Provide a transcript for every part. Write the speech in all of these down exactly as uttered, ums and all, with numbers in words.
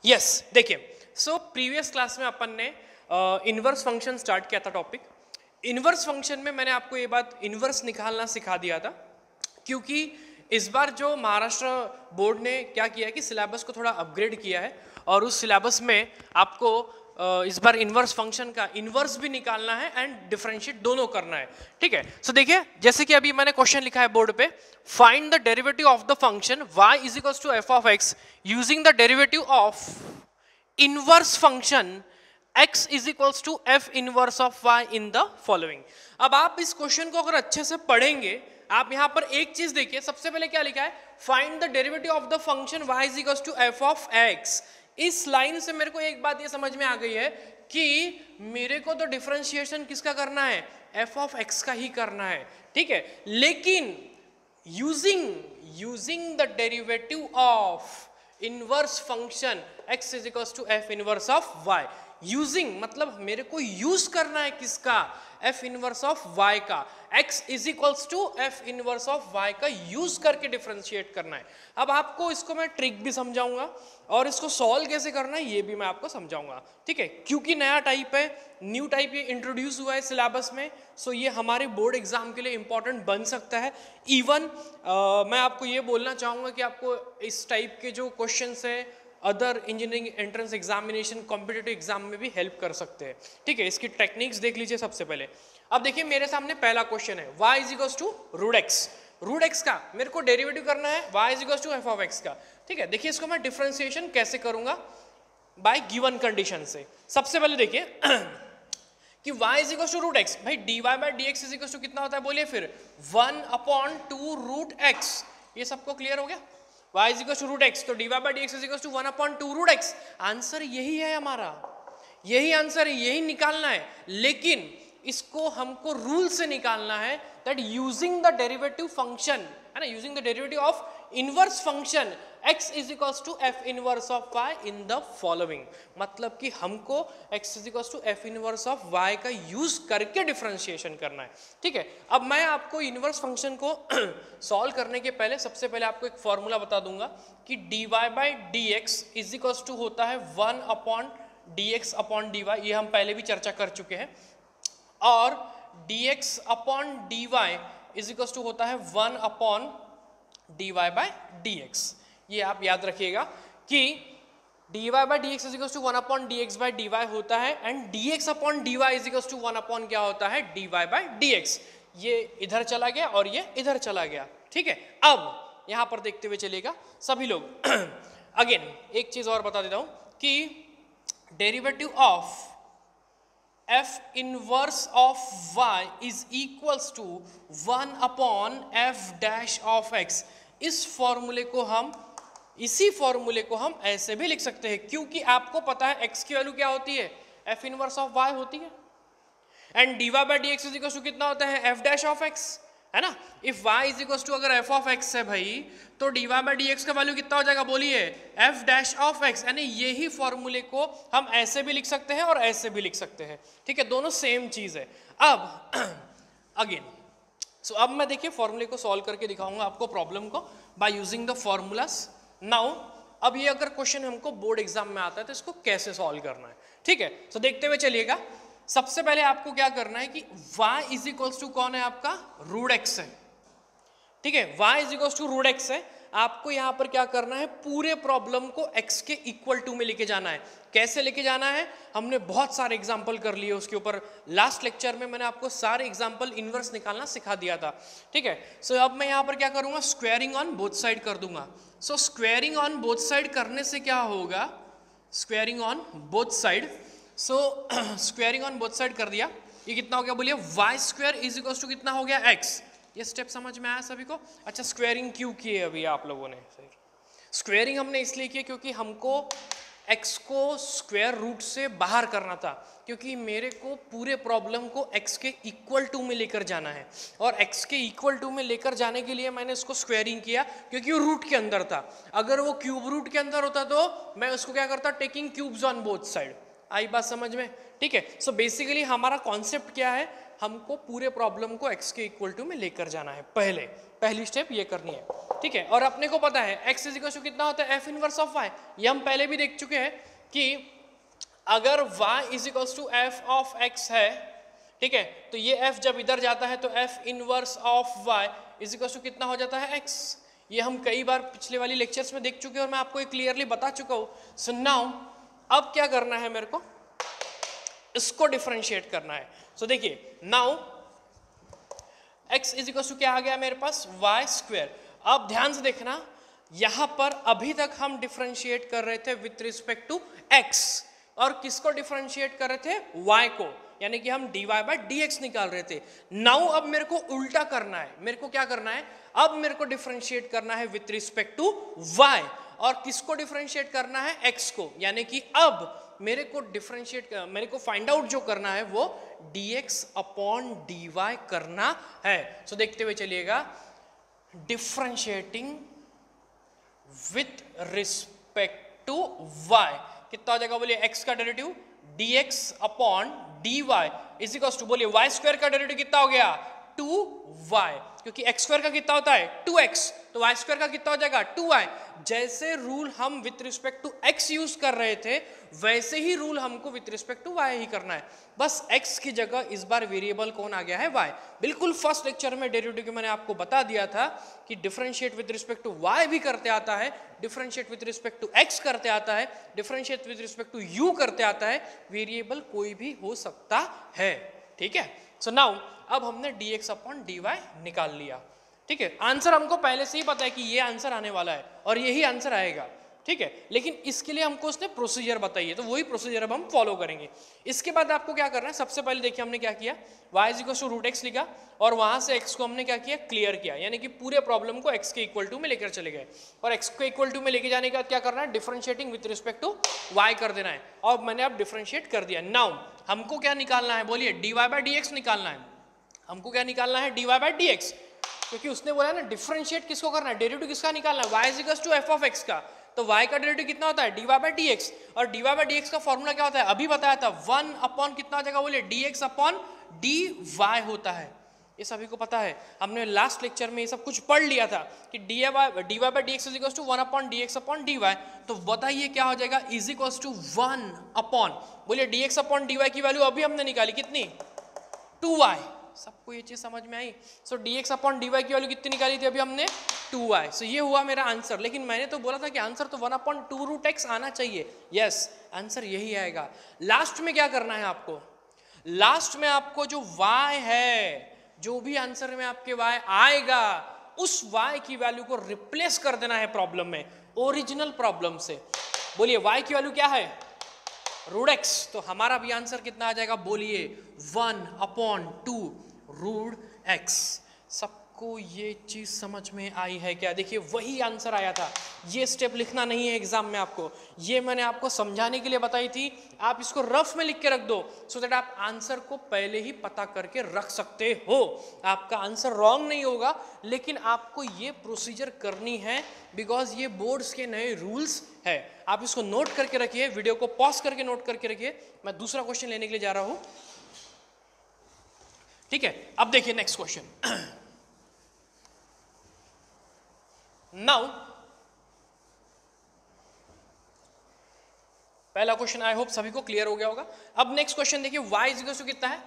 Yes yes, देखिए so previous class में अपन ने इनवर्स फंक्शन स्टार्ट किया था टॉपिक। इनवर्स फंक्शन में मैंने आपको ये बात इनवर्स निकालना सिखा दिया था, क्योंकि इस बार जो महाराष्ट्र बोर्ड ने क्या किया है कि सिलेबस को थोड़ा अपग्रेड किया है और उस सिलेबस में आपको इस बार इनवर्स फंक्शन का इनवर्स भी निकालना है एंड डिफरेंशिएट दोनों करना है। ठीक है, सो देखिए जैसे कि अभी मैंने क्वेश्चन लिखा है बोर्ड पे, find the derivative of the function y is equals to F of X using the derivative of inverse function x is equals to F inverse of y in the following. अब आप इस question को अगर अच्छे से पढ़ेंगे, आप यहां पर एक चीज देखिए, सबसे पहले क्या लिखा है, find the derivative of the function y is equals to F of x। इस लाइन से मेरे को एक बात ये समझ में आ गई है कि मेरे को तो डिफरेंशिएशन किसका करना है, एफ ऑफ एक्स का ही करना है। ठीक है, लेकिन using using the derivative of inverse function x is equals to F inverse of y। Using मतलब मेरे को यूज करना है किसका, एफ इनवर्स ऑफ y का। x is equals to F inverse of y का यूज करके डिफरेंशिएट करना है। अब आपको इसको मैं ट्रिक भी समझाऊंगा और इसको सॉल्व कैसे करना है ये भी मैं आपको समझाऊंगा। ठीक है, क्योंकि नया टाइप है, न्यू टाइप ये इंट्रोड्यूस हुआ है सिलेबस में, सो ये हमारे बोर्ड एग्जाम के लिए इंपॉर्टेंट बन सकता है। इवन मैं आपको ये बोलना चाहूंगा कि आपको इस टाइप के जो क्वेश्चन है other engineering entrance examination competitive exam में भी हेल्प कर सकते हैं। ठीक है, इसकी टेक्निक्स देख लीजिए सबसे पहले। अब देखिए मेरे सामने पहला क्वेश्चन है, y is equals to root X. Root X का मेरे को डेरिवेटिव करना है y is equals to F of X का। ठीक है, देखिए इसको मैं डिफरेंशिएशन कैसे करूंगा, बाय गिवन कंडीशन से। सबसे पहले देखिए कि y is equals to root X, भाई dy by dx is equals to कितना होता है बोलिए फिर, one upon two root X. ये सबको क्लियर हो गया, y is equals to root X, तो dy by dx is equals to one upon two root X. Answer यही है हमारा, यही आंसर है, यही निकालना है। लेकिन इसको हमको रूल से निकालना है, that using the derivative function है ना, using the derivative of inverse function x is equals to F inverse of y in the following. मतलब कि हमको x is equals to F inverse of y का use करके differentiation करना है। ठीक है, अब मैं आपको इनवर्स फंक्शन को सॉल्व करने के पहले सबसे पहले आपको एक फॉर्मूला बता दूंगा कि dy by D x is equals to होता है one upon D x upon D Y. ये हम पहले भी चर्चा कर चुके हैं। और dx upon dy is equals to होता है one upon dy by dx। ये आप याद रखिएगा कि dy by dx is equals to one upon dx by dy होता है, and dx upon dy is equals to one upon क्या होता है, dy बाई dx। ये इधर चला गया और ये इधर चला गया। ठीक है, अब यहां पर देखते हुए चलेगा सभी लोग। अगेन एक चीज और बता देता हूं कि derivative of f inverse of y is equals to one upon f dash of x। इस फॉर्मूले को हम इसी फॉर्मूले को हम ऐसे भी लिख सकते हैं, क्योंकि आपको पता है x की वैल्यू क्या होती है, f इनवर्स ऑफ y होती है, and dy by dx is equals to कितना होता है, f डैश ऑफ x है ना। If y is equals to अगर f ऑफ x है भाई, तो dy बाई dx का वैल्यू कितना हो जाएगा बोलिए, f डैश ऑफ x। यानी यही फॉर्मूले को हम ऐसे भी लिख सकते हैं और ऐसे भी लिख सकते हैं। ठीक है, दोनों सेम चीज है। अब अगेन सो अब मैं देखिए फॉर्मूले को सॉल्व करके दिखाऊंगा आपको प्रॉब्लम को by using the formulas. Now अब ये अगर क्वेश्चन हमको बोर्ड एग्जाम में आता है तो इसको कैसे सॉल्व करना है। ठीक है, सो देखते हुए चलिएगा। सबसे पहले आपको क्या करना है कि y इज इक्वल्स टू कौन है आपका, रूट एक्स है। ठीक है, y is equals to root X है। आपको यहां पर क्या करना है, पूरे प्रॉब्लम को x के इक्वल टू में लेके जाना है। कैसे लेके जाना है, हमने बहुत सारे एग्जांपल कर लिए उसके ऊपर। लास्ट लेक्चर में मैंने आपको सारे एग्जांपल इनवर्स निकालना सिखा दिया था। ठीक है, सो so, अब मैं यहां पर क्या करूंगा, स्क्वायरिंग ऑन बोथ साइड कर दूंगा। So squaring on both side करने से क्या होगा, squaring on both side, so squaring on both side कर दिया। ये कितना हो गया बोलिए, Y square is equals to कितना हो गया, x। ये स्टेप समझ में आया सभी को। अच्छा, स्क्वायरिंग क्यों की है अभी आप लोगों ने, स्क्वायरिंग हमने इसलिए किया क्योंकि हमको x को स्क्वायर रूट से बाहर करना था, क्योंकि मेरे को पूरे प्रॉब्लम को x के इक्वल टू में लेकर जाना है, और x के इक्वल टू में लेकर जाने के लिए मैंने इसको स्क्वायरिंग किया, क्योंकि वो रूट के अंदर था। अगर वो क्यूब रूट के अंदर होता तो मैं उसको क्या करता, taking cubes on both side. आई बात समझ में। ठीक है, सो बेसिकली हमारा कॉन्सेप्ट क्या है, हमको पूरे प्रॉब्लम को x के इक्वल टू में लेकर जाना है। पहले पहली स्टेप ये करनी है। ठीक है, और अपने को पता है x इज इक्वल टू कितना होता है एफ इनवर्स ऑफ y, ये हम पहले भी देख चुके हैं कि अगर y is equal to F of x है, ठीक है, तो ये f जब इधर जाता है तो f inverse of y is equal to कितना हो जाता है x। ये हम कई बार पिछले वाली लेक्चर्स में देख चुके हैं और मैं आपको क्लियरली बता चुका हूं। सो नाउ अब क्या करना है मेरे को, इसको डिफरेंशिएट करना है। सो so, देखिए now x is equal to क्या आ गया मेरे पास y स्क्वायर। अब ध्यान से देखना, यहां पर अभी तक हम डिफरेंशिएट कर रहे थे विथ रिस्पेक्ट टू x, और किसको डिफरेंशिएट कर रहे थे, y को, यानी कि हम dy बाय dx निकाल रहे थे। नाउ अब मेरे को उल्टा करना है, मेरे को क्या करना है, अब मेरे को डिफरेंशिएट करना है विथ रिस्पेक्ट टू y, और किसको डिफरेंशिएट करना है, x को, यानी कि अब मेरे को डिफरेंशिएट मेरे को फाइंड आउट जो करना है वो dx अपॉन dy करना है। सो so, देखते हुए चलिएगा, differentiating with respect to y कितना हो जाएगा, बोलिए x का derivative dx upon dy is equal to, बोलिए y स्क्वायर का डेरिवेटिव कितना हो गया टू वाई, क्योंकि x स्क्वायर का कितना होता है टू एक्स, तो y स्क्वायर का कितना हो जाएगा टू वाई। जैसे रूल हम with respect to x use कर रहे थे वैसे ही रूल हमको विथ रिस्पेक्ट टू y ही करना है, बस x की जगह इस बार वेरिएबल कौन आ गया है, y। बिल्कुल फर्स्ट लेक्चर में डेरिवेटिव के मैंने आपको बता दिया था कि differentiate with respect to y भी करते आता है, differentiate with respect to x करते आता है, differentiate with respect to u करते आता है, वेरिएबल कोई भी हो सकता है, ठीक है। सो नाउ अब हमने dx अपॉन dy निकाल लिया, ठीक है। आंसर हमको पहले से ही पता है कि ये आंसर आने वाला है और यही आंसर आएगा, ठीक है, लेकिन इसके लिए हमको उसने प्रोसीजर बताई है, तो वही प्रोसीजर अब हम फॉलो करेंगे। इसके बाद आपको क्या करना है, सबसे पहले देखिए हमने क्या किया, y is equal to root X लिखा और वहां से x को हमने क्या किया, क्लियर किया, यानी कि पूरे प्रॉब्लम को x के इक्वल टू में लेकर चले गए, और x को इक्वल टू में लेके जाने का क्या करना है, differentiating with respect to y कर देना है, और मैंने अब डिफरेंशिएट कर दिया। नाउ हमको क्या निकालना है, बोलिए dy बाय dx निकालना है, हमको क्या निकालना है, dy बाय dx, क्योंकि उसने बोला ना डिफरेंशिएट किसको करना है, डेरिवेटिव किसका निकालना है, y is equal to f of x का, तो y का डेरिवेटिव कितना होता है dy बाय dx, और dy बाय dx का फॉर्मूला क्या होता है, अभी बताया था, वन अपॉन कितना हो जाएगा, बोलिए dx अपॉन dy होता है, ये सभी को पता है, हमने लास्ट लेक्चर में ये सब कुछ पढ़ लिया था कि dy dy by dx is equal to one upon dx upon dy, तो बताइए क्या हो जाएगा, is equal to one upon, बोलिए dx अपॉन dy की वैल्यू अभी हमने निकाली कितनी, टू वाई, सबको ये चीज समझ में आई। So so, dx upon dy की वैल्यू कितनी निकाली थी अभी हमने, टू वाई। सो ये हुआ मेरा आंसर, लेकिन मैंने तो बोला था कि आंसर तो one upon two root X आना चाहिए, यस आंसर यही आएगा। लास्ट में क्या करना है आपको, लास्ट में आपको जो y है, जो भी आंसर में आपके y आएगा उस y की वैल्यू को रिप्लेस कर देना है प्रॉब्लम में, ओरिजिनल प्रॉब्लम से। बोलिए y की वैल्यू क्या है, रूट एक्स, तो हमारा भी आंसर कितना आ जाएगा, बोलिए one upon two root X. सबको ये चीज समझ में आई है क्या, देखिए वही आंसर आया था, ये स्टेप लिखना नहीं है एग्जाम में आपको, ये मैंने आपको समझाने के लिए बताई थी, आप इसको रफ में लिख के रख दो सो दैट आप आंसर को पहले ही पता करके रख सकते हो, आपका आंसर रॉन्ग नहीं होगा, लेकिन आपको ये प्रोसीजर करनी है बिकॉज ये बोर्ड्स के नए रूल्स है। आप इसको नोट करके रखिए, वीडियो को पॉज करके नोट करके रखिए, मैं दूसरा क्वेश्चन लेने के लिए जा रहा हूं, ठीक है। अब देखिए नेक्स्ट क्वेश्चन, नाउ पहला क्वेश्चन आई होप सभी को क्लियर हो गया होगा। अब नेक्स्ट क्वेश्चन देखिए, y इज इक्वल टू कितना है,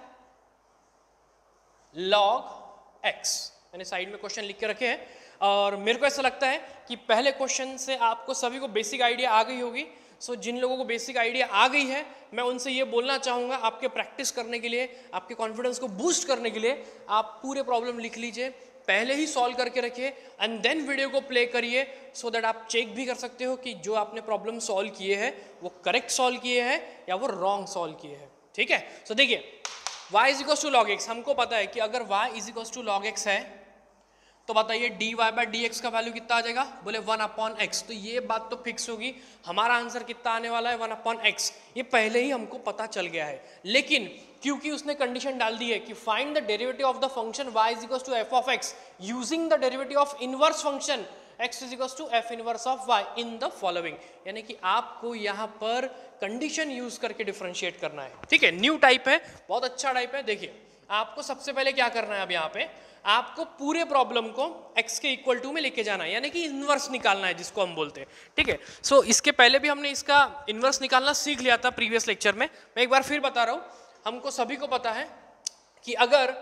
log x, मैंने साइड में क्वेश्चन लिख के रखे हैं, और मेरे को ऐसा लगता है कि पहले क्वेश्चन से आपको सभी को बेसिक आइडिया आ गई होगी। सो so, जिन लोगों को बेसिक आइडिया आ गई है, मैं उनसे ये बोलना चाहूँगा, आपके प्रैक्टिस करने के लिए, आपके कॉन्फिडेंस को बूस्ट करने के लिए आप पूरे प्रॉब्लम लिख लीजिए, पहले ही सॉल्व करके रखिए एंड देन वीडियो को प्ले करिए, सो दैट आप चेक भी कर सकते हो कि जो आपने प्रॉब्लम सॉल्व किए हैं वो करेक्ट सॉल्व किए हैं या वो रॉन्ग सॉल्व किए हैं, ठीक है। सो so, देखिए y is equal to log X, हमको पता है कि अगर y is equal to log X है तो बताइए dy बाय dx का वैल्यू कितना आ जाएगा, बोले वन अपॉन एक्स, तो ये बात तो फिक्स होगी, हमारा आंसर कितना आने वाला है, वन अपॉन एक्स, ये पहले ही हमको पता चल गया है। लेकिन क्योंकि उसने कंडीशन डाल दी है कि find the derivative of the function y is equal to F of X using the derivative of inverse function x is equal to F inverse of y in the following, यानी कि आपको यहाँ पर condition use करके differentiate करना है, ठीक है। न्यू टाइप है, बहुत अच्छा टाइप है। देखिए आपको सबसे पहले क्या करना है, अब यहाँ पे आपको पूरे प्रॉब्लम को x के इक्वल टू में लेके जाना है, यानी कि इनवर्स निकालना है जिसको हम बोलते हैं, ठीक है। सो so, इसके पहले भी हमने इसका इनवर्स निकालना सीख लिया था प्रीवियस लेक्चर में। मैं एक बार फिर बता रहा हूँ, हमको सभी को पता है कि अगर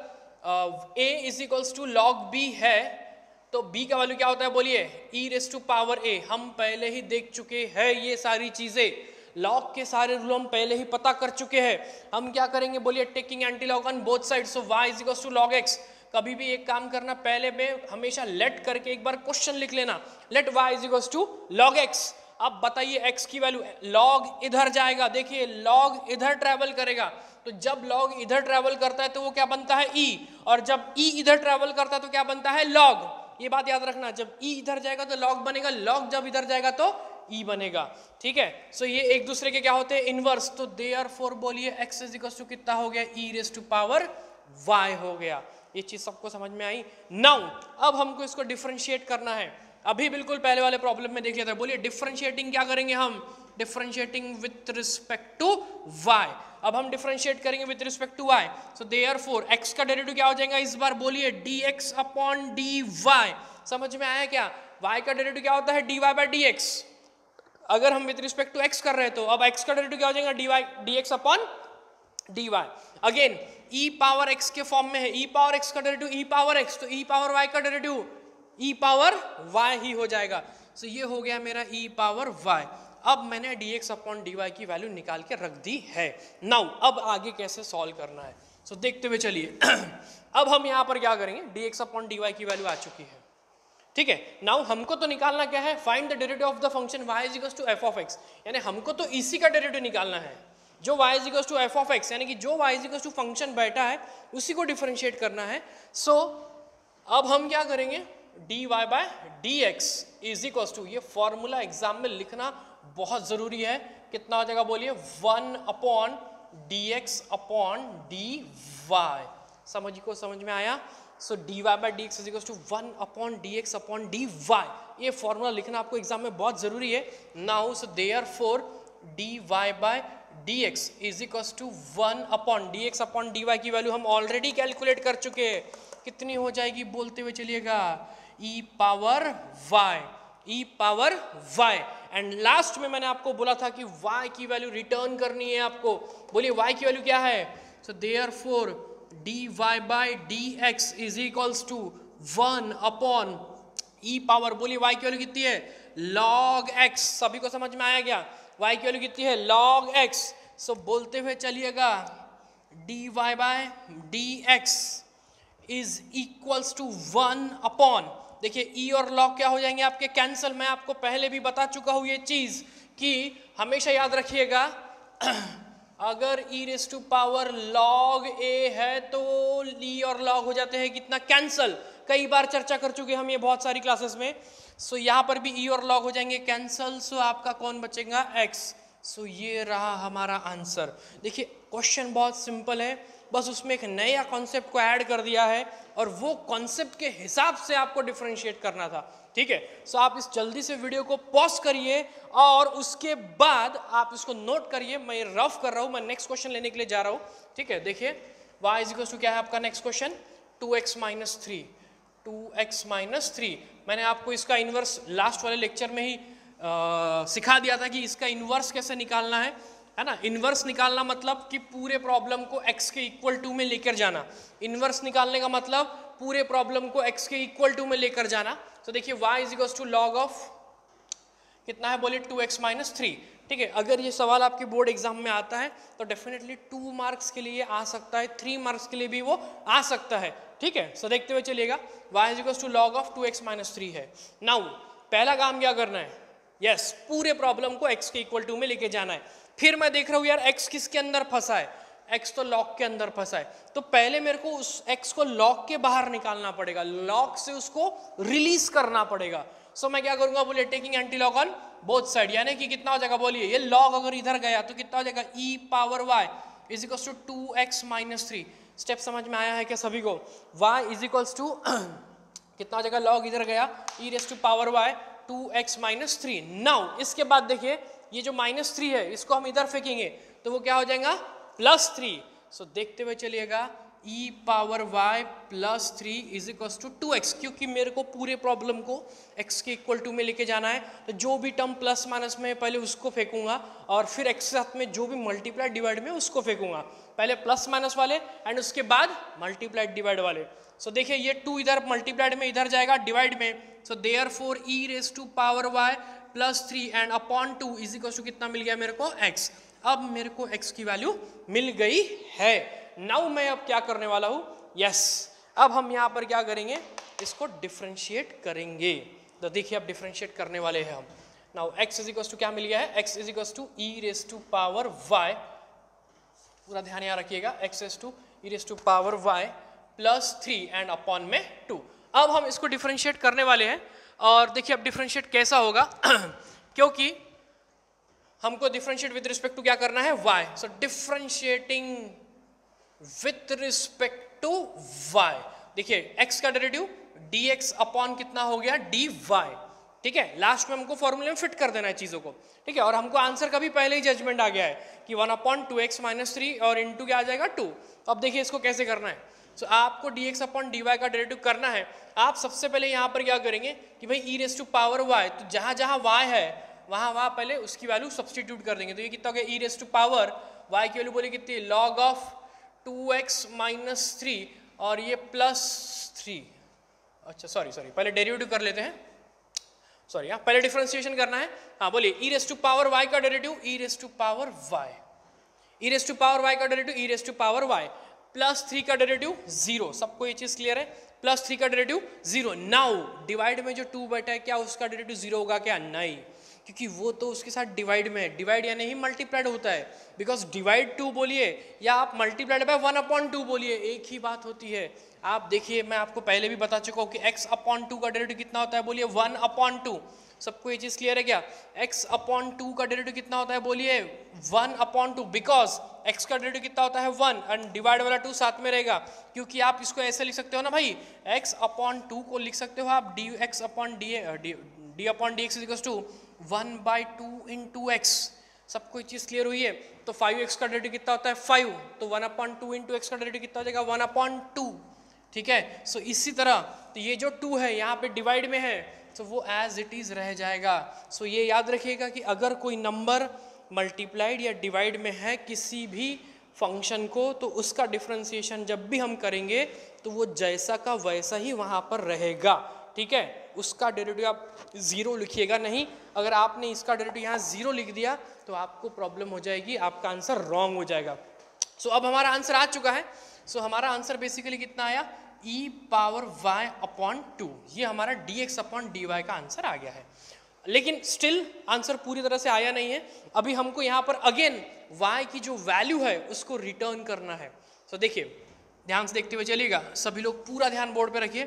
a is equals to log b है तो b का वैल्यू क्या होता है, बोलिए e raise to power a। हम पहले ही देख चुके हैं ये सारी चीजें, लॉग के सारे रूल हम पहले ही पता कर चुके हैं। हम क्या करेंगे, बोलिए taking anti log on both side, so y is equals to log x। कभी भी एक काम करना, पहले में हमेशा लेट करके एक बार क्वेश्चन लिख लेना, let y is equals to log x। अब बताइए x की वैल्यू, लॉग इधर जाएगा, देखिए लॉग इधर ट्रेवल करेगा, तो जब लॉग इधर ट्रेवल करता है तो वो क्या बनता है e, और जब e इधर ट्रेवल करता है तो क्या बनता है log। ये बात याद रखना, जब e इधर जाएगा तो log बनेगा, log जब इधर जाएगा तो e बनेगा, ठीक है। सो so, ये एक दूसरे के क्या होते हैं, इनवर्स। तो देयरफॉर बोलिए x इज इक्वल टू कितना हो गया, e raise to power y हो गया। ये चीज सबको समझ में आई। नाउ अब हमको इसको डिफरेंशिएट करना है। अभी बिल्कुल पहले वाले प्रॉब्लम में देख लिया था, बोलिए डिफरेंशिएटिंग क्या करेंगे हम, differentiating with respect to y। अब हम डिफरेंशिएट करेंगे with respect to y, so therefore x का डेरिवेटिव क्या हो जाएगा इस बार, बोलिए dx अपॉन dy। समझ में आया क्या, y का डेरिवेटिव क्या होता है dy बाय dx। अगर हम विथ रिस्पेक्ट टू x कर रहे हैं तो अब x का डेरिवेटिव क्या हो जाएगा dy dx upon dy। Again e power x के फॉर्म में है, e पावर x का डेरिवेटिव e पावर x, तो e पावर y का डेरिवेटिव e पावर y ही हो जाएगा। सो so, ये हो गया मेरा e पावर y। अब मैंने dx अपॉन dy की वैल्यू निकाल के रख दी है। नाउ अब आगे कैसे सॉल्व करना है, सो so, देखते हुए चलिए। अब हम यहाँ पर क्या करेंगे, dx अपॉन dy की वैल्यू आ चुकी है, ठीक है। नाउ हमको तो निकालना क्या है, find the derivative of the function y is equals to f of x, यानी हमको तो इसी का डेरिवेटिव निकालना है, जो y is equals to f of x, यानी कि जो y is equals to function बैठा है उसी को डिफरेंशिएट करना है। सो so, अब हम क्या करेंगे, dy by dx is equals to, ये फॉर्मूला एग्जाम में लिखना बहुत जरूरी है, कितना हो जाएगा बोलिए one upon dx upon dy। समझ को समझ में आया। सो dy by dx is equals to one upon dx upon dy। ये फॉर्मूला लिखना आपको एग्जाम में बहुत जरूरी है। Now so therefore dy by dx is equals to one upon dx upon dy की वैल्यू हम ऑलरेडी कैलकुलेट कर चुके हैं, कितनी हो जाएगी बोलते हुए चलिएगा, e power y, e power y। And last में मैंने आपको बोला था कि y की वैल्यू रिटर्न करनी है आपको, बोलिए y की वैल्यू क्या है, so therefore dy by dx is equals to one upon e power, बोलिए y की वैल्यू कितनी है log x। सभी को समझ में आया क्या, y की वैल्यू कितनी है log x। सो so, बोलते हुए चलिएगा dy by dx is equals to one upon, देखिए e और log क्या हो जाएंगे आपके कैंसिल। मैं आपको पहले भी बता चुका हूं ये चीज कि हमेशा याद रखिएगा, अगर e raise to power log a है तो e और log हो जाते हैं कितना कैंसिल, कई बार चर्चा कर चुके हम ये बहुत सारी क्लासेस में। सो so, यहाँ पर भी e और log हो जाएंगे कैंसिल, सो so, आपका कौन बचेगा x। सो so, ये रहा हमारा आंसर। देखिए क्वेश्चन बहुत सिंपल है, बस उसमें एक नया कॉन्सेप्ट को ऐड कर दिया है और वो कॉन्सेप्ट के हिसाब से आपको डिफरेंशिएट करना था, ठीक है। सो so, आप इस जल्दी से वीडियो को पॉज करिए और उसके बाद आप इसको नोट करिए। मैं रफ कर रहा हूँ, मैं नेक्स्ट क्वेश्चन लेने के लिए जा रहा हूँ, ठीक है। देखिए y इज इक्वल टू क्या है आपका next question, two x minus three, two x minus three. मैंने आपको इसका इनवर्स लास्ट वाले लेक्चर में ही आ, सिखा दिया था कि इसका इनवर्स कैसे निकालना है, है ना। इनवर्स निकालना मतलब कि पूरे प्रॉब्लम को x के इक्वल टू में लेकर जाना। इनवर्स निकालने का मतलब पूरे प्रॉब्लम को x के इक्वल टू में लेकर जाना। तो देखिए y is equal to log of कितना है, बोलिए टू एक्स माइनस थ्री, ठीक है। अगर ये सवाल आपके बोर्ड एग्जाम में आता है तो डेफिनेटली टू मार्क्स के लिए आ सकता है, थ्री मार्क्स के लिए भी वो आ सकता है, ठीक है। सो देखते हुए चलिएगा, y is equal to log of two x minus three है। नाउ पहला काम क्या करना है, यस yes, पूरे प्रॉब्लम को x के इक्वल टू में लेके जाना है। फिर मैं देख रहा हूं यार x किसके अंदर फंसा है, x तो लॉग के अंदर फंसा है, तो पहले मेरे को उस x को लॉग के बाहर निकालना पड़ेगा, लॉग से उसको रिलीज करना पड़ेगा। सो so, मैं क्या करूंगा, बोलिए taking anti log on both side, यानी कि कितना हो जाएगा, बोलिए ये लॉग अगर इधर गया तो कितना हो जाएगा, e power y is equal to two x minus three. Step समझ में आया है क्या सभी को, y इज इक्वल टू कितना हो जाएगा, लॉग इधर गया e raise to power y two x minus three. Now इसके बाद देखिए ये जो माइनस थ्री है इसको हम इधर फेंकेंगे तो वो क्या हो जाएगा प्लस थ्री। सो देखते हुए चलिएगा e power y plus three is equal to two x, क्योंकि मेरे को पूरे प्रॉब्लम को एक्स के इक्वल टू में लेके जाना है, तो जो भी टर्म प्लस माइनस में पहले उसको फेंकूंगा और फिर एक्स के साथ में जो भी मल्टीप्लाई डिवाइड में उसको फेंकूंगा, पहले प्लस माइनस वाले एंड उसके बाद मल्टीप्लाइड डिवाइड वाले। सो so, देखिए ये टू इधर मल्टीप्लाइड में इधर जाएगा डिवाइड में, so therefore e raise to power y plus three and upon two is equal to कितना मिल गया मेरे को एक्स। अब मेरे को x की वैल्यू मिल गई है। नाउ मैं अब क्या करने वाला हूं, यस yes, अब हम यहां पर क्या करेंगे, इसको डिफरेंशिएट करेंगे। तो देखिए अब डिफरेंशिएट करने वाले हैं हम। Now x is equal to क्या मिल गया है, x is equal to e raise to power y, पूरा ध्यान यहां रखिएगा, x raise to e raise to power y plus three and upon में टू। अब हम इसको डिफरेंशिएट करने वाले हैं और देखिए अब डिफरेंशिएट कैसा होगा क्योंकि हमको डिफरेंशिएट विद रिस्पेक्ट टू क्या करना है, y, so differentiating with respect to y। देखिए x का डेरिवेटिव dx अपॉन कितना हो गया dy, ठीक है, लास्ट में हमको फॉर्मूले में फिट कर देना है चीजों को, ठीक है, और हमको आंसर का भी पहले ही जजमेंट आ गया है कि one upon two x minus three और इंटू क्या आ जाएगा टू। अब देखिए इसको कैसे करना है, सो so, आपको dx अपॉन dy का डेरिवेटिव करना है। आप सबसे पहले यहाँ पर क्या करेंगे कि भाई e raise to power y, तो जहां जहां y है वहां वहां पहले उसकी वैल्यू सब्स्टिट्यूट कर देंगे, तो ये कितना हो गया e raise to power y की वैल्यू बोले कितनी, log of two x minus three और ये प्लस थ्री। अच्छा सॉरी सॉरी पहले डेरिवेटिव कर लेते हैं, सॉरी हाँ पहले डिफरेंशिएशन करना है। हाँ बोलिए e raise to power y का derivative e raise to power y, e raise to power y का derivative e raise to power y plus three का डेरिवेटिव जीरो। सबको ये चीज क्लियर है, प्लस थ्री का डेरिवेटिव जीरो। नाउ डिवाइड में जो टू बैठा है क्या उसका डेरिवेटिव जीरो होगा क्या, नहीं, क्योंकि वो तो उसके साथ डिवाइड में है, डिवाइड यानी ही मल्टीप्लाइड होता है, बिकॉज डिवाइड टू बोलिए या आप multiplied by one upon two बोलिए एक ही बात होती है। आप देखिए मैं आपको पहले भी बता चुका हूँ कि x अपॉन टू का डेरिवेटिव कितना होता है, बोलिए वन अपॉन टू। सबको ये चीज क्लियर है क्या, x अपॉन टू का डेरिवेटिव कितना होता है, बोलिए one upon two, because x का डेरिवेटिव कितना होता है वन एंड डिवाइड वाला टू साथ में रहेगा, क्योंकि आप इसको ऐसे लिख सकते हो ना भाई, x अपॉन टू को लिख सकते हो आप d x upon d d upon D x is equal to one by two into x. सबको ये चीज क्लियर हुई है, तो फाइव एक्स का डेरिवेटिव कितना होता है फाइव, तो one upon two into x का डेरिवेटिव कितना हो जाएगा वन अपॉन टू, ठीक है। सो so, इसी तरह तो ये जो टू है यहाँ पे डिवाइड में है तो वो एज इट इज रह जाएगा। सो so, ये याद रखिएगा कि अगर कोई नंबर मल्टीप्लाइड या डिवाइड में है किसी भी फंक्शन को, तो उसका डिफरेंशिएशन जब भी हम करेंगे तो वो जैसा का वैसा ही वहाँ पर रहेगा, ठीक है। उसका डेरिवेटिव आप जीरो लिखिएगा नहीं, अगर आपने इसका डेरिवेटिव यहाँ जीरो लिख दिया तो आपको प्रॉब्लम हो जाएगी, आपका आंसर रॉन्ग हो जाएगा। सो so, अब हमारा आंसर आ चुका है। सो so, हमारा आंसर बेसिकली कितना आया, e power y upon two, ये हमारा dx अपॉन dy का आंसर आ गया है। लेकिन स्टिल आंसर पूरी तरह से आया नहीं है, अभी हमको यहाँ पर अगेन y की जो वैल्यू है उसको रिटर्न करना है। सो so, देखिए ध्यान से देखते हुए चलिएगा, सभी लोग पूरा ध्यान बोर्ड पे रखिए,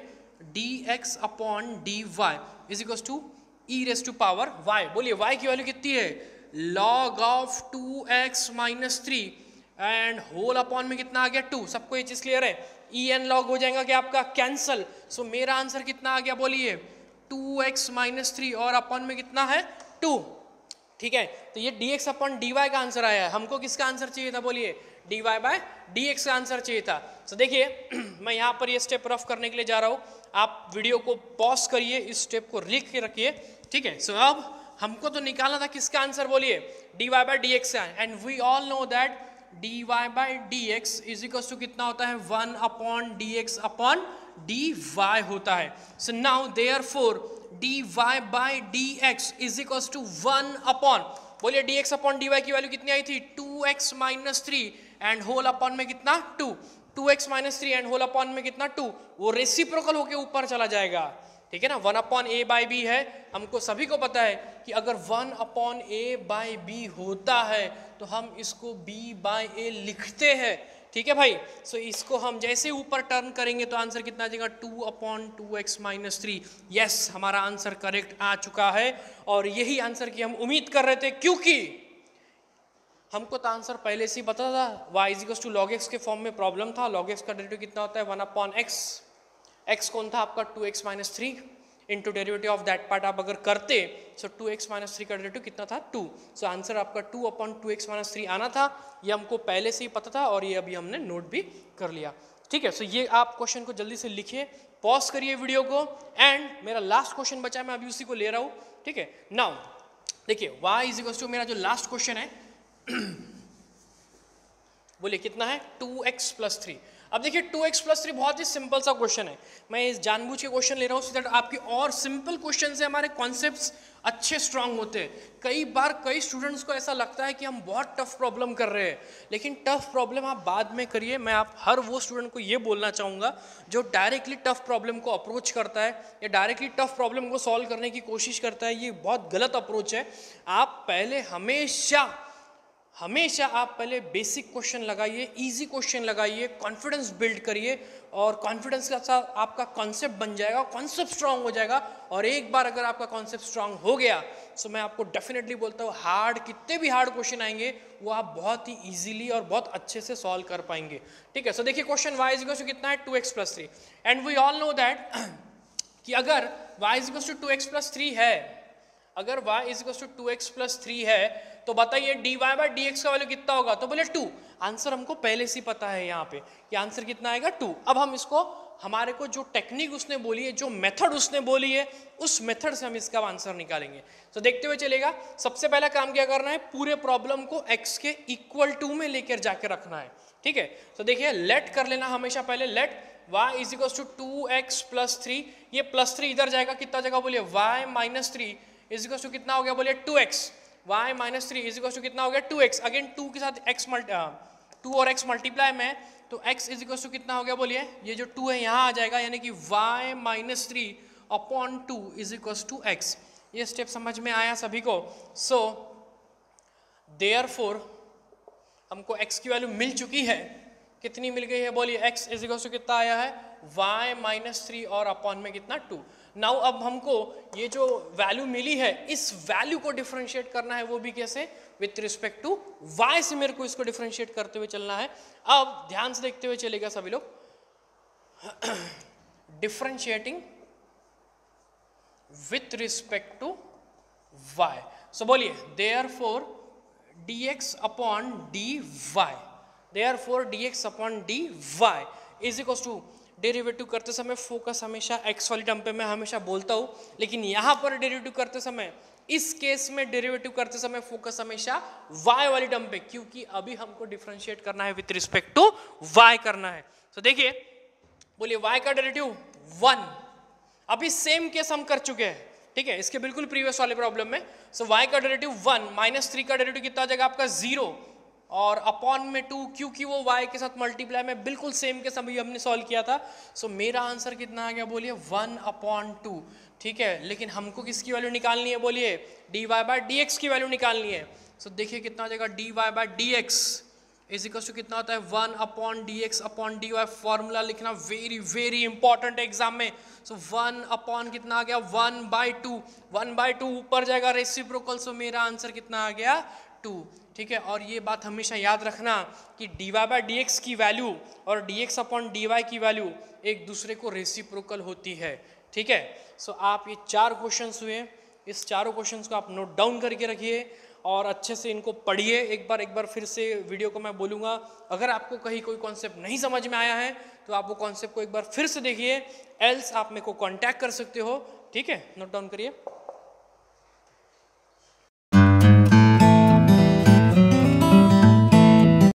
dx upon dy is equal to e raise to power y, बोलिए y की वैल्यू कितनी है, log of two x minus three and whole upon में कितना आ गया टू। सबको ये चीज क्लियर है, ई एन लॉग हो जाएगा क्या आपका कैंसल। सो so, मेरा आंसर कितना आ गया, बोलिए टू एक्स माइनस थ्री और अपॉन में कितना है टू, ठीक है। तो ये dx अपॉन dy का आंसर आया है, हमको किसका आंसर चाहिए था, बोलिए dy बाय dx का आंसर चाहिए था। सो so, देखिए मैं यहाँ पर ये स्टेप रफ करने के लिए जा रहा हूँ, आप वीडियो को पॉज करिए, इस स्टेप को लिख के रखिए, ठीक है। सो so, अब हमको तो निकालना था किसका आंसर, बोलिए dy बाय dx का, and we all know that dy by dx is equal to कितना होता है, one upon dx upon dy होता है। So now therefore dy by dx is equal to one upon, बोलिए dx upon dy की value कितनी आई थी, two x minus three and whole upon में कितना two, two x minus three and whole upon में कितना टू, वो रेसिप्रोकल होके ऊपर चला जाएगा, ठीक है ना। One upon a by b है, हमको सभी को पता है कि अगर one upon a by b होता है तो हम इसको बी बाई ए लिखते हैं, ठीक है भाई। सो so, इसको हम जैसे ऊपर टर्न करेंगे तो आंसर कितना आ जाएगा, two upon two x minus three. Yes, हमारा आंसर करेक्ट आ चुका है और यही आंसर की हम उम्मीद कर रहे थे, क्योंकि हमको तो आंसर पहले से ही पता था, y is equal to log x के फॉर्म में प्रॉब्लम था, लॉग एक्स का डेरिवेटिव कितना होता है, वन अपॉन एक्स, एक्स कौन था आपका two x minus three into derivative of that part आप अगर करते so two x minus three का डेरिवेटिव कितना था टू। सो आंसर आपका two upon two x minus three आना था, ये हमको पहले से ही पता था और ये अभी हमने नोट भी कर लिया। ठीक है, सो ये आप क्वेश्चन को जल्दी से लिखिए, पॉज करिए वीडियो को, एंड मेरा लास्ट क्वेश्चन बचा है, मैं अभी उसी को ले रहा हूं। ठीक है, नाउ देखिए y इज इक्वल टू, मेरा जो लास्ट क्वेश्चन है बोलिए कितना है, टू एक्स प्लस थ्री। अब देखिए टू एक्स प्लस थ्री बहुत ही सिंपल सा क्वेश्चन है, मैं इस जानबूझ के क्वेश्चन ले रहा हूँ सो दैट आपके और सिंपल क्वेश्चन से हमारे कॉन्सेप्ट्स अच्छे स्ट्रांग होते हैं। कई बार कई स्टूडेंट्स को ऐसा लगता है कि हम बहुत टफ प्रॉब्लम कर रहे हैं, लेकिन टफ प्रॉब्लम आप बाद में करिए। मैं आप हर वो स्टूडेंट को ये बोलना चाहूँगा जो डायरेक्टली टफ प्रॉब्लम को अप्रोच करता है या डायरेक्टली टफ प्रॉब्लम को सॉल्व करने की कोशिश करता है, ये बहुत गलत अप्रोच है। आप पहले हमेशा हमेशा आप पहले बेसिक क्वेश्चन लगाइए, इजी क्वेश्चन लगाइए, कॉन्फिडेंस बिल्ड करिए, और कॉन्फिडेंस के साथ आपका कॉन्सेप्ट बन जाएगा, कॉन्सेप्ट स्ट्रांग हो जाएगा। और एक बार अगर आपका कॉन्सेप्ट स्ट्रांग हो गया तो मैं आपको डेफिनेटली बोलता हूँ हार्ड, कितने भी हार्ड क्वेश्चन आएंगे वो आप बहुत ही इजीली और बहुत अच्छे से सॉल्व कर पाएंगे। ठीक है, सो देखिए question y is equal to कितना है, two x plus three, and we all know that कि अगर y is equal to two x plus three है, अगर y is equal to two x plus three है, तो बताइए dy बाई डी एक्स का वैल्यू कितना होगा, तो बोले टू। आंसर हमको पहले से ही पता है यहाँ पे कि आंसर कितना आएगा, टू। अब हम इसको, हमारे को जो टेक्निक उसने बोली है, जो मेथड उसने बोली है, उस मेथड से हम इसका आंसर निकालेंगे। तो देखते हुए चलेगा, सबसे पहला काम क्या करना है, पूरे प्रॉब्लम को x के इक्वल टू में लेकर जाके रखना है। ठीक है, तो देखिए लेट कर लेना हमेशा पहले, let y is equal to two x plus three, ये प्लस थ्री इधर जाएगा, कितना जगह बोलिए, y minus three is equal to कितना हो गया, बोलिए two x, y minus three is equal to कितना हो गया, टू एक्स। अगेन टू के साथ x मल्टी टू और x मल्टीप्लाई में, तो x इज इक्वल टू कितना हो गया, बोलिए ये जो टू है यहाँ आ जाएगा, यानी कि y minus three upon two is equal to x. ये स्टेप समझ में आया सभी को। सो देयरफॉर हमको x की वैल्यू मिल चुकी है, कितनी मिल गई है, बोलिए x इज इक्वल टू कितना आया है, y माइनस थ्री और अपॉन में कितना, टू। नाउ अब हमको ये जो वैल्यू मिली है, इस वैल्यू को डिफरेंशिएट करना है, वो भी कैसे, विथ रिस्पेक्ट टू y से मेरे को इसको डिफरेंशिएट करते हुए चलना है। अब ध्यान से देखते हुए चलेगा सभी लोग, differentiating with respect to y। So बोलिए therefore dx upon dy, therefore dx upon dy is equal to, derivative करते समय फोकस हमेशा x वाली टर्म पे मैं हमेशा बोलता हूँ, लेकिन यहाँ पर डेरिवेटिव करते समय, इस केस में डेरिवेटिव करते समय फोकस हमेशा y वाली टर्म पे, क्योंकि अभी हमको डिफरेंशिएट करना है विथ रिस्पेक्ट टू y करना है। तो देखिए बोलिए y का डेरिवेटिव वन, अभी सेम केस हम कर चुके हैं। ठीक है, इसके बिल्कुल प्रीवियस वाले प्रॉब्लम में। सो so, y का डेरिवेटिव वन, माइनस थ्री का डेरिवेटिव कितना आ जाएगा आपका, जीरो, और अपॉन में टू, क्योंकि वो y के साथ मल्टीप्लाई में बिल्कुल सेम के सभी हमने सॉल्व किया था। सो so, मेरा आंसर कितना आ गया, बोलिए वन अपॉन टू। ठीक है, लेकिन हमको किसकी वैल्यू निकालनी है, बोलिए dy बाई डी एक्स की वैल्यू निकालनी है। सो so, देखिए कितना आ जाएगा, dy by D x is equal to कितना होता है, one upon D x upon D y. Formula लिखना वेरी वेरी इंपॉर्टेंट है एग्जाम में। सो वन अपॉन कितना आ गया, one by two, one by two ऊपर जाएगा रेसिप्रोकल। सो मेरा आंसर कितना आ गया, टू। ठीक है, और ये बात हमेशा याद रखना कि d y by D x की वैल्यू और d x upon D y की वैल्यू एक दूसरे को रेसिप्रोकल होती है। ठीक है, सो आप ये चार क्वेश्चंस हुए, इस चारों क्वेश्चंस को आप नोट डाउन करके रखिए और अच्छे से इनको पढ़िए। एक बार एक बार फिर से वीडियो को मैं बोलूँगा, अगर आपको कहीं कोई कॉन्सेप्ट नहीं समझ में आया है तो आप वो कॉन्सेप्ट को एक बार फिर से देखिए, एल्स आप मेरे को कॉन्टैक्ट कर सकते हो। ठीक है, नोट डाउन करिए।